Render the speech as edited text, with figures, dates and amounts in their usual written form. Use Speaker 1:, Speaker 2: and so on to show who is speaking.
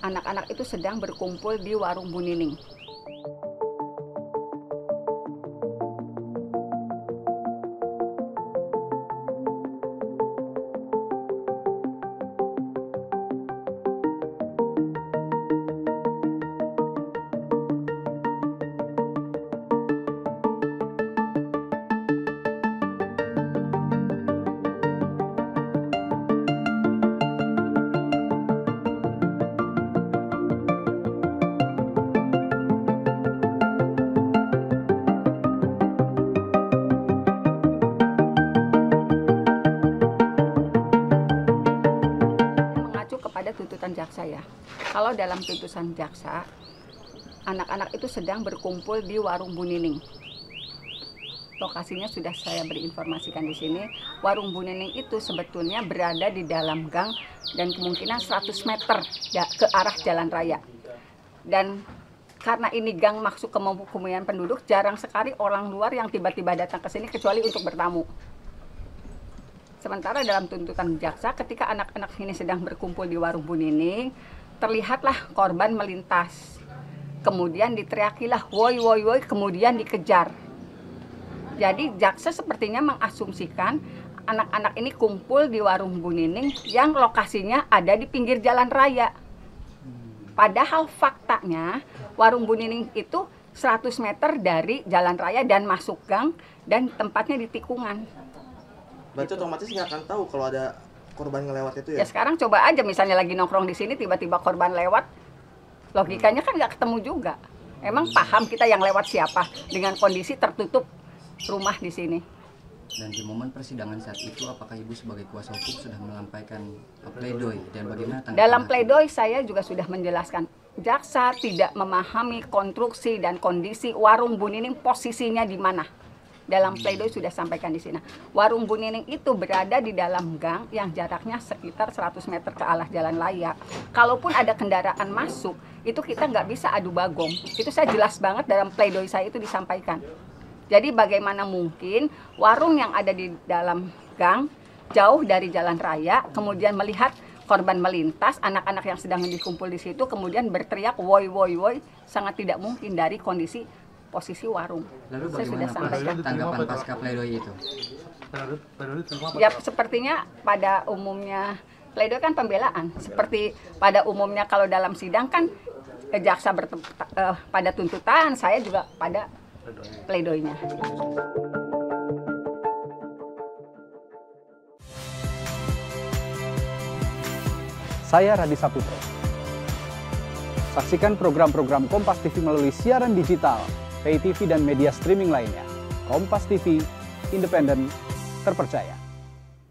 Speaker 1: anak-anak itu sedang berkumpul di warung Bu Nining. Kepada tuntutan jaksa ya. Kalau dalam tuntutan jaksa, anak-anak itu sedang berkumpul di warung Bu Nining. Lokasinya sudah saya berinformasikan di sini. Warung Bu Nining itu sebetulnya berada di dalam gang dan kemungkinan 100 meter ke arah jalan raya. Dan karena ini gang masuk ke pemukiman penduduk, jarang sekali orang luar yang tiba-tiba datang ke sini kecuali untuk bertamu. Sementara dalam tuntutan jaksa, ketika anak-anak ini sedang berkumpul di warung Bu Nining, terlihatlah korban melintas. Kemudian diteriakilah woi woi woi, kemudian dikejar. Jadi jaksa sepertinya mengasumsikan anak-anak ini kumpul di warung Bu Nining yang lokasinya ada di pinggir jalan raya. Padahal faktanya warung Bu Nining itu 100 meter dari jalan raya dan masuk gang dan tempatnya di tikungan.
Speaker 2: Berarti otomatis nggak akan tahu kalau ada korban ngelewat itu ya?
Speaker 1: Ya sekarang coba aja misalnya lagi nongkrong di sini tiba-tiba korban lewat, logikanya kan nggak ketemu juga. Emang paham kita yang lewat siapa dengan kondisi tertutup rumah di sini.
Speaker 3: Dan di momen persidangan saat itu, apakah Ibu sebagai kuasa hukum sudah melampaikan pledoi dan bagaimana tanggapan?
Speaker 1: Dalam pledoi saya juga sudah menjelaskan, jaksa tidak memahami konstruksi dan kondisi warung Bu Nining posisinya di mana. Dalam pledoi sudah sampaikan di sini. Warung Bu Nining itu berada di dalam gang yang jaraknya sekitar 100 meter ke arah jalan raya. Kalaupun ada kendaraan masuk, itu kita nggak bisa adu bagong. Itu saya jelas banget dalam pledoi saya itu disampaikan. Jadi bagaimana mungkin warung yang ada di dalam gang, jauh dari jalan raya, kemudian melihat korban melintas, anak-anak yang sedang dikumpul di situ, kemudian berteriak woi woi woi, sangat tidak mungkin dari kondisi posisi warung.
Speaker 3: Lalu bagaimana tanggapan pasca pledoi itu?
Speaker 1: Ya sepertinya pada umumnya pledoi kan pembelaan. Seperti pada umumnya kalau dalam sidang kan jaksa pada tuntutan, saya juga pada pledoinya.
Speaker 4: Saya Radi Saputro. Saksikan program-program Kompas TV melalui siaran digital, pay TV dan media streaming lainnya. Kompas TV, independen, terpercaya.